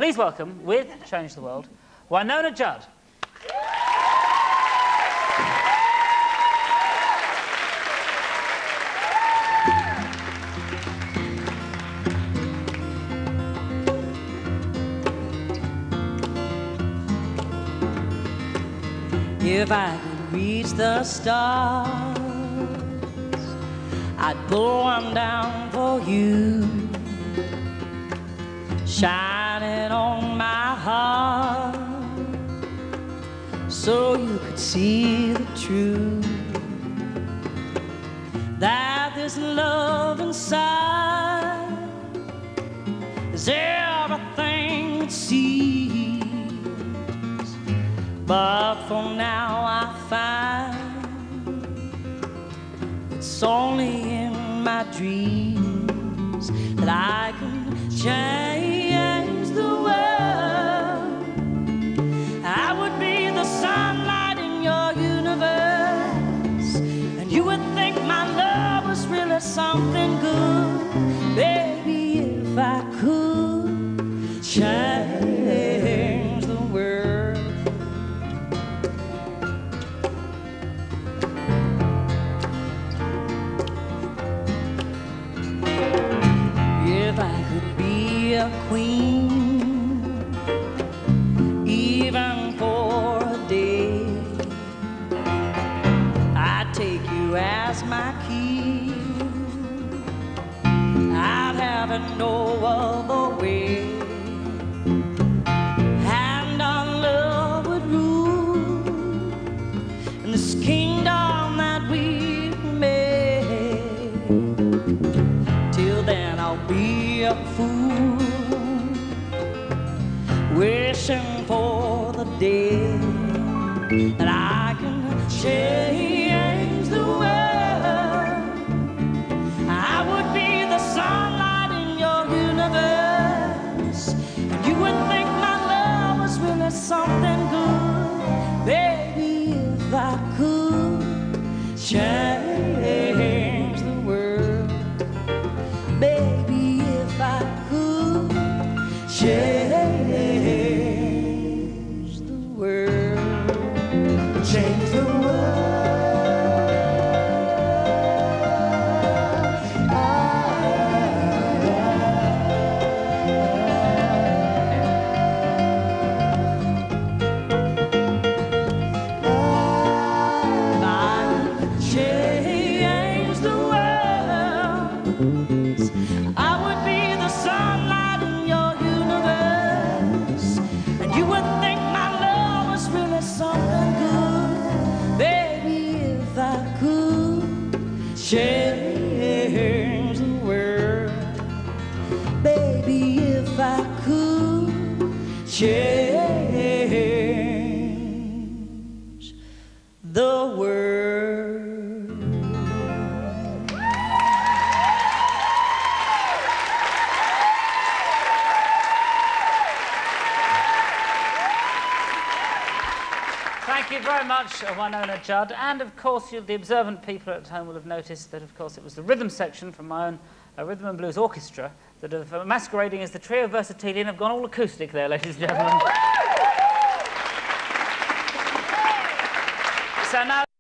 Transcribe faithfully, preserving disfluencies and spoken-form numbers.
Please welcome, with Change the World, Wynonna Judd. If I could reach the stars, I'd pull one down for you, shining on my heart, so you could see the truth, that this love inside is everything it seems. But for now I find it's only in my dreams that I can change the world. I would be the sunlight in your universe, and you would think my love was really something good. Baby, if I could change the world. If I could be a queen, even for a day, I'd take you as my king. I'd have it no other way, and our love would rule in this kingdom that we've made. Till then I'll be a fool, wishing for the day that I can change the world. I would be the sunlight in your universe, and you would think my love was really something good. Baby, if I could change the world. Baby, if I could change the world, change the world. Ah, if I could change the world, I would be the sunlight in your universe, and you would think my love was really something good. Baby, if I could change the world. Baby, if I could change the world. Thank you very much, Wynonna Judd. And of course, you, the observant people at home will have noticed that, of course, it was the rhythm section from my own uh, Rhythm and Blues Orchestra that have uh, masquerading as the Trio Versatilian have gone all acoustic there, ladies and gentlemen. So now